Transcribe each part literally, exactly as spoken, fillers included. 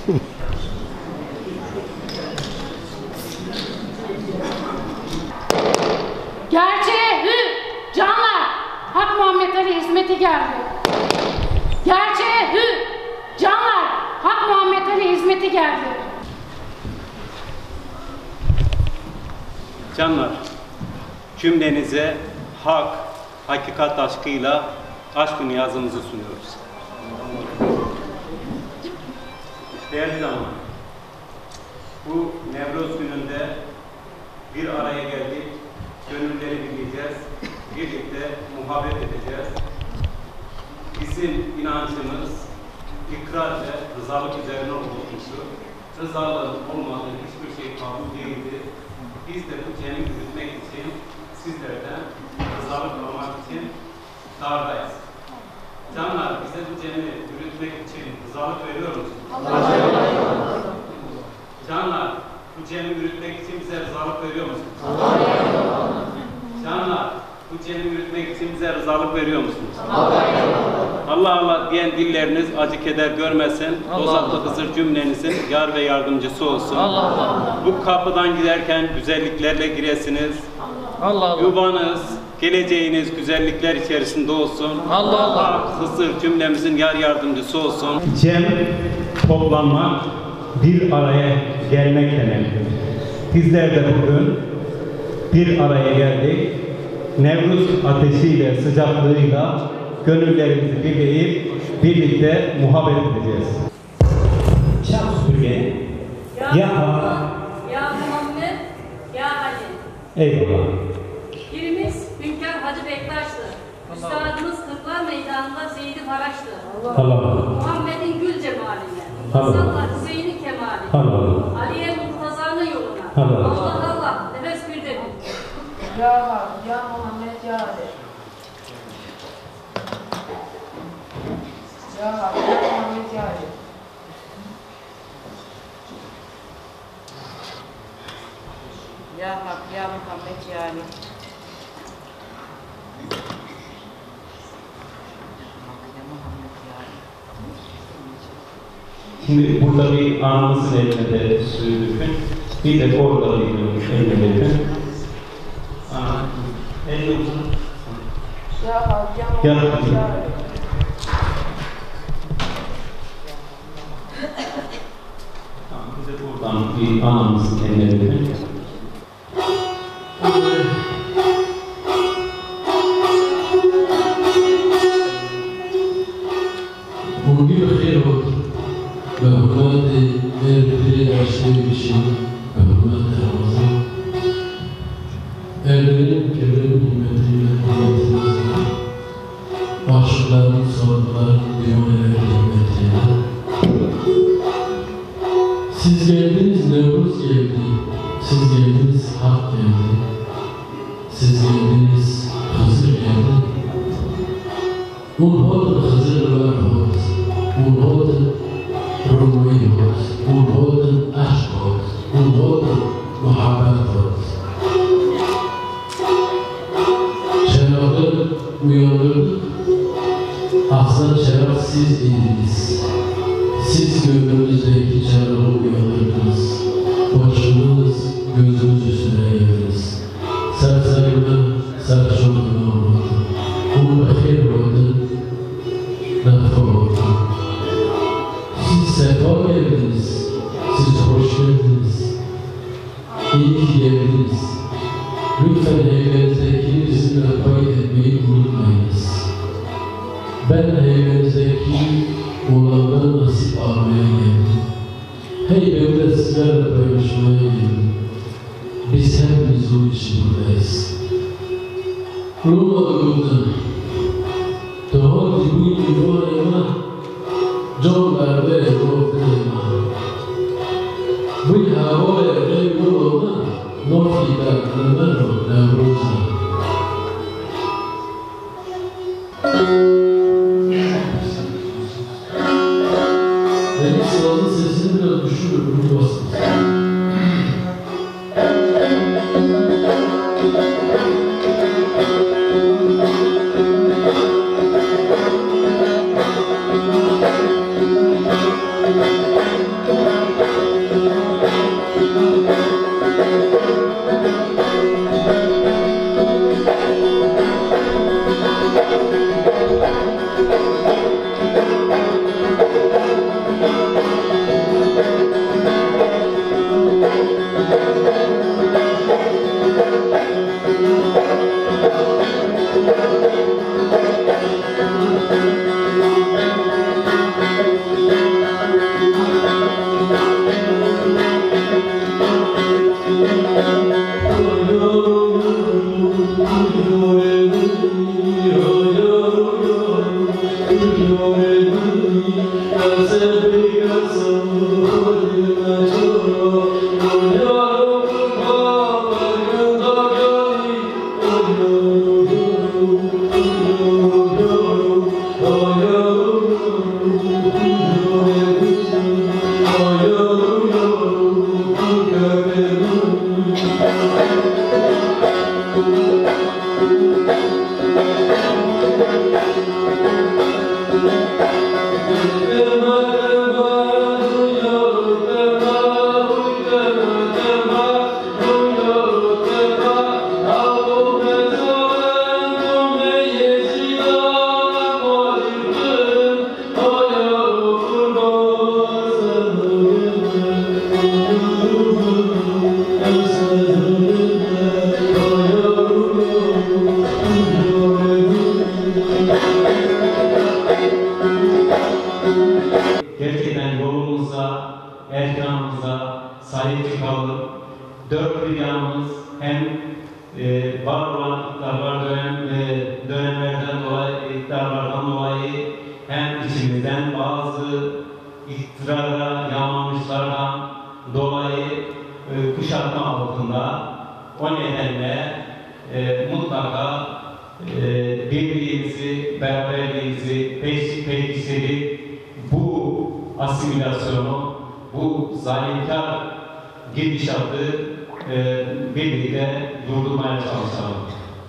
Gerçeğe hü, canlar, Hak Muhammed Ali hizmeti geldi. Gerçeğe hü, canlar, Hak Muhammed Ali hizmeti geldi. Canlar, cümlenize hak, hakikat aşkıyla aşk-ı niyazımızı sunuyoruz. Değerli canlar, bu Nevruz gününde bir araya geldik, gönülleri bileceğiz, birlikte muhabbet edeceğiz. Bizim inancımız ikrar ve rızalık üzerine olmuştur. Rızalığın olmadığı hiçbir şey kabul değildir. Biz de bu cemi yürütmek için sizlerden rızalık almak için dardayız. Canlar, bize bu cemi yürütmek için rızalık veriyor musunuz? Canlar, bu cemi yürütmek için bize rızalık veriyor musunuz? Canlar, bu cemi yürütmek için bize rızalık veriyor musunuz? Allah Allah diyen dilleriniz acı keder görmesin. Dozatlı Hızır cümlenizin yar ve yardımcısı olsun. Allah Allah. Bu kapıdan giderken güzelliklerle giresiniz. Allah Allah. Yuvanız, geleceğiniz güzellikler içerisinde olsun. Allah Allah. Hızır cümlemizin yar yardımcısı olsun. Cem, toplanmak, bir araya gelmek demektir. Bizler de bugün bir araya geldik. Nevruz ateşiyle, sıcaklığıyla gönüllerimizi birleyip birlikte muhabbet edeceğiz. Şah süpürge, ya Hak, ya Muhammed, ya Ali. Eyvallah. Birimiz Hünkâr Hacı Bektaş'tır. Üstadımız Kırklar Meydanı'nda Zeyd-i Faraş'tır. Allah. Muhammed'in gül cemaline, Allah. İnsanlar Hüseyin'in kemaline, Allah. Ali'ye Murtaza'nın yoluna. Allah. Allah Allah, nefes bir de bir. Ya Hak, ya Muhammed, ya Ali. Ya Hak, ya Muhammed, ya Ali. Ya Hak, ya Muhammed, ya Ali. Şimdi burada bir anamızın eline de suyu dökün. Bir de orada bir eline dökün. Ana, elle uzun. Ya Hak, ya Muhammed, ya Ali. Tamam, bir de buradan bir anamızın eline dökün. Bugün hayır oldu. Ve hürmeti her biri açtığı için ve hürmeti Ramazan. Erlerin kerem nimetine hürmetinizle. Aşıkların, sadıkların, divaneler hürmetine. Siz geldiniz, Nevruz geldi. Siz geldiniz, Hak geldi. Siz geldiniz, Hızır geldi. Unhold Hızır var hoz. Unhold Ruhi hoz. Unhold aşk hoz. Unhold muhabbet hoz. Şerafı uyandırdık. Aslan şeraf siz idiniz. Siz gönlümüzdeki şerafı uyandırdınız. Başımız, gözümüz üstüne eğdiniz. Sersayımı, serçoğlumu olmadı. Bu bakir oldu, nafa oldu. Siz sefa geldiniz, siz hoş geldiniz. İyi ki geldiniz. Lütfen heybenizdeki bizimle pay etmeyi unutmayınız. Ben heybenizdeki olanları nasip almaya geldim. Heybemde sizlerle paylaşmaya geldim. Biz hepimiz onun için buradayız. Rumadığımda Doğru bu yuvarlama John ve Rotterdam. Bu havaya reybolma Nofida Kırmano Navruza. Benim sıranın sesini biraz düşürür, bunu basın. Thank you. Gerçekten yolumuza, erkanımıza sahip çıkalım. Dört bir yanımız hem e, var olan iktidarlar dönem, e, dönemlerden dolayı, iktidarlardan dolayı hem içimizden bazı iktidara yanmamışlardan dolayı e, kuşatma altında. O nedenle e, mutlaka e, birliğimizi, beraberliğimizi peş, pekiştirip bu asimilasyonu, bu zalimkar gidişatı e, birlikte durdurmaya çalışalım.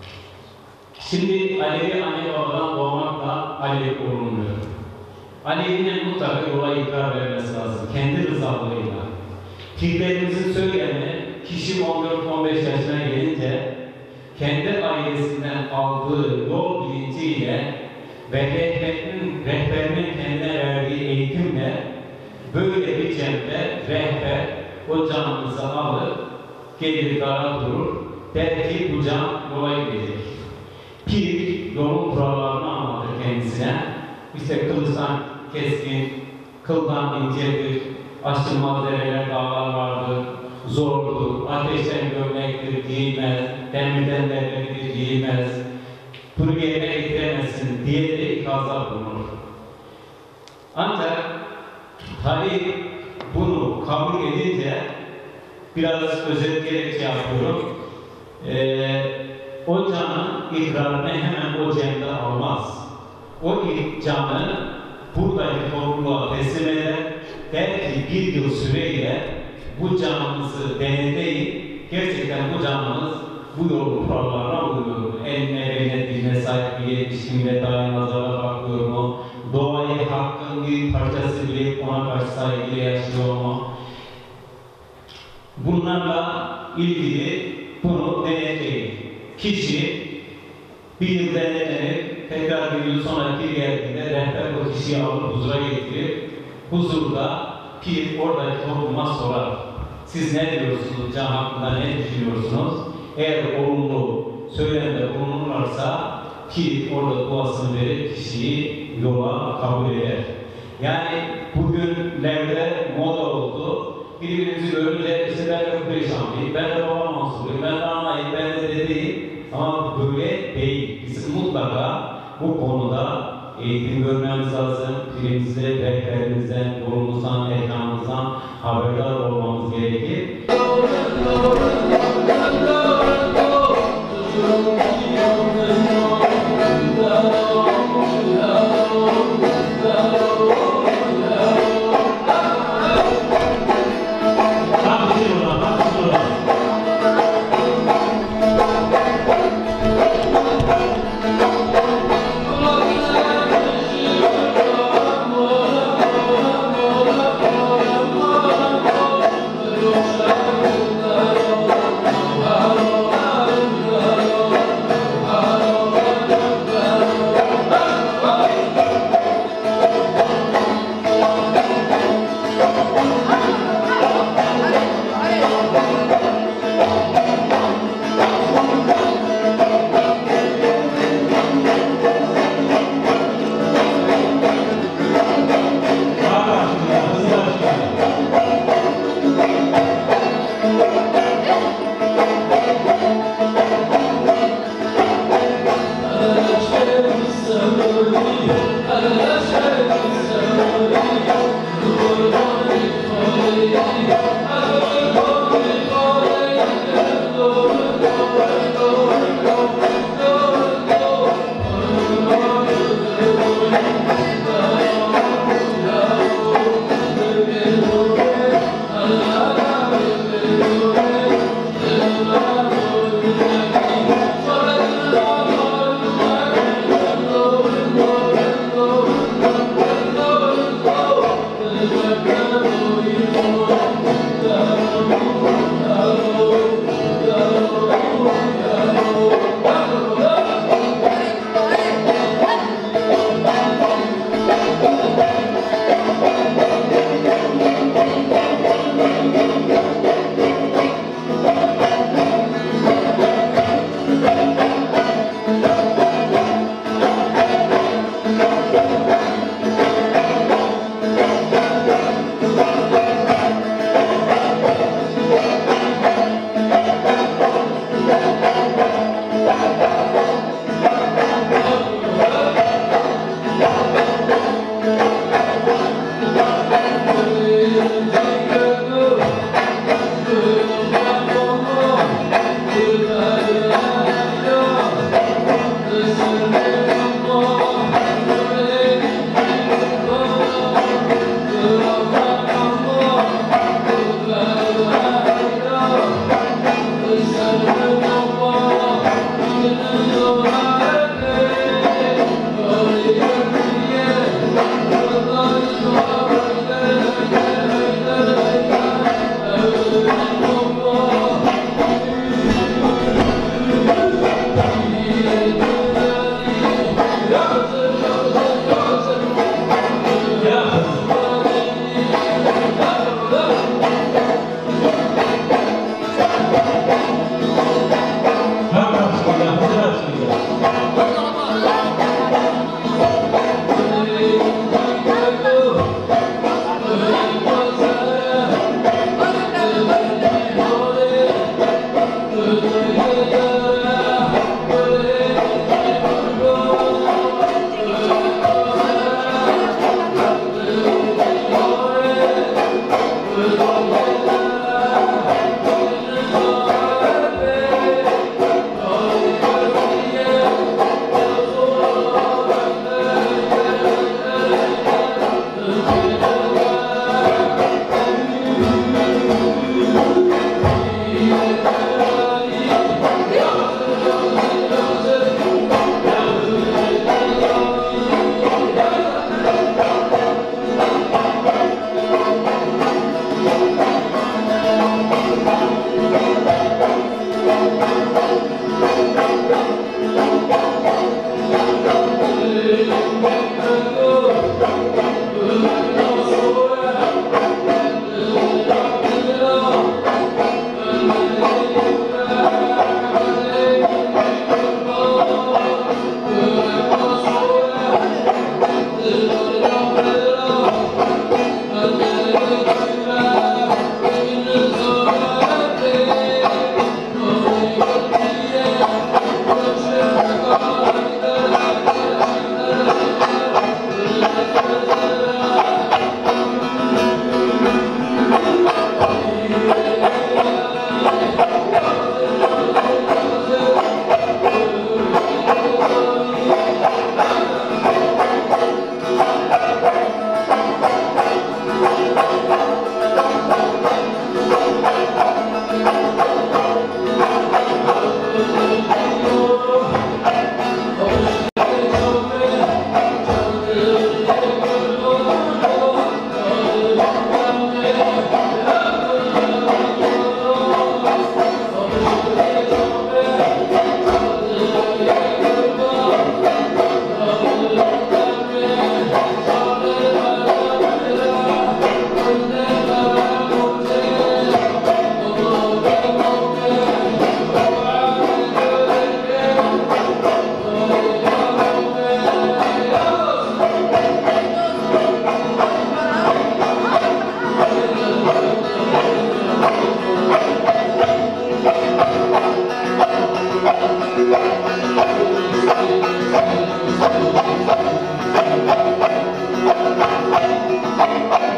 Şimdi Alevi anne babadan doğmakla Alevi olunmuyor. Alevi'nin mutlaka yola ikrar vermesi lazım, kendi rızalığıyla. Pirlerimizin söylemi, kişi on dört on beş yaşına gelince kendi ailesinden aldığı yol bilinciyle ve rehberinin, rehberinin kendine verdiği eğitimle böyle bir cemde rehber o canımızı alır, gelir dara durur, der ki bu can yola gidecek. Pir yolun kurallarını anlatır kendisine. İşte kılıçtan keskin, kıldan incedir, aşılmaz dereler, dağlar vardır, zordur, ateşten gömlektir, giyilmez, demirden derleridir, giyilmez, bunu yerine getiremezsin diye de ikazlar bulunur. Ancak tabi bunu kabul edince biraz özet gerekçe yapıyorum. Ee, o canın ikrarını hemen o cemde almaz. O ilk canı buradaki topluluğa teslim eder. Der ki bir yıl süreyle bu canımızı denetleyin. Gerçekten bu canımız bu yolun kurallarına uyuyor mu? Eline, beline, diline sahip bir yetişkinle dayanmazlara bakıyor mu? Doğayı hakkın bir parçası bilip ona karşı saygıyla yaşıyor mu? Bunlarla ilgili bunu denetleyin. Kişi bir yıl denetlenir, tekrar bir yıl sonra pir geldiğinde rehber o kişiyi alır, huzura getirir. Huzurda pir oradaki topluma sorar. Siz ne diyorsunuz, can hakkında ne düşünüyorsunuz? Eğer olumlu söylemde bulunurlarsa pir orada duasını verir, kişiyi yola kabul eder. Yani bugünlerde moda oldu. Birbirimizi görünce işte ben de Kureyşanlıyım, ben de babam Mansur'uyum, ben de anlayayım, ben de dedeyim. Ama böyle değil. Biz mutlaka bu konuda eğitim görmemiz lazım. Pirimizde, rehberimizden, yolumuzdan, ekranımızdan haberdar olmamız gerekir. Oh,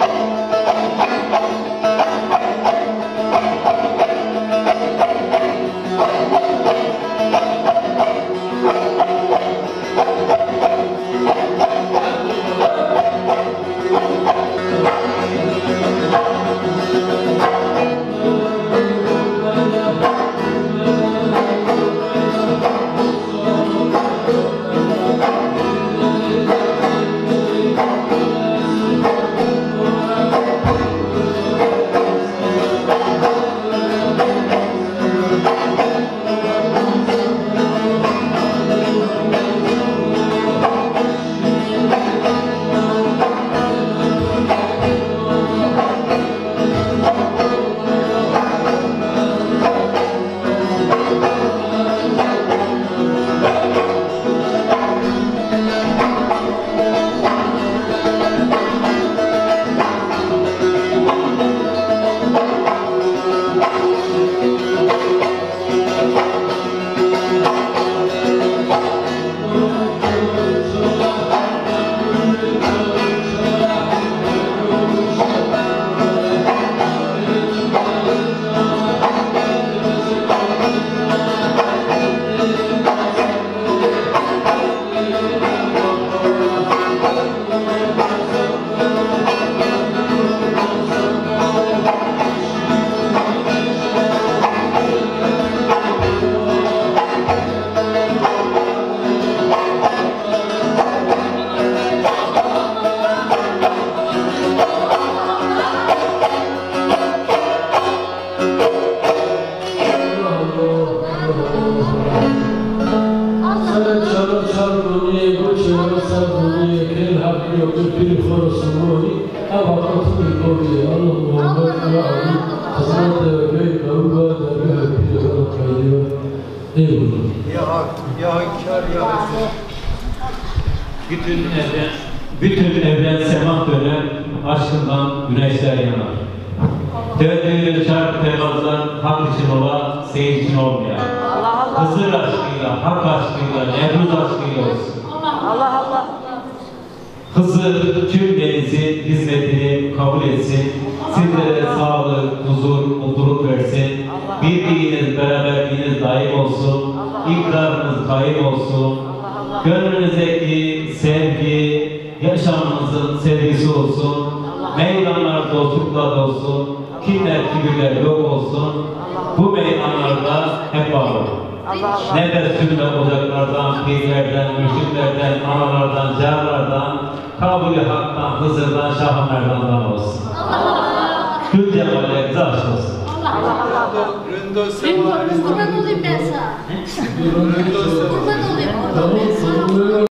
Bütün evren, bütün evren semak döner, aşkından güneşler yanar. Döndüğü çarp tevazlar hak için ola, seyir için olmayan. Hızır aşkıyla, hak aşkıyla, Nevruz aşkıyla olsun. Allah Allah. Hızır tüm denizin hizmetini kabul etsin. Sizlere sağlık, huzur, mutluluk versin. Birliğiniz, beraberliğiniz daim olsun. İkrarınız daim olsun. Gönlünüzdeki sevgi, yaşamınızın sevgisi olsun. Meydanlar dostlukla dolsun. Kinler, kibirler yok olsun. Bu meydanlarda hep var olun. Ne de sünnet ocaklardan, pirlerden, mürşitlerden, analardan, carlardan, kabul-i haktan, Hızır'dan, Şah-ı Merdan'dan olsun. Gül cemallerinize aşk olsun. Ründo Sema. Kurban olayım ben sana. Ründo Sema. Kurban olayım.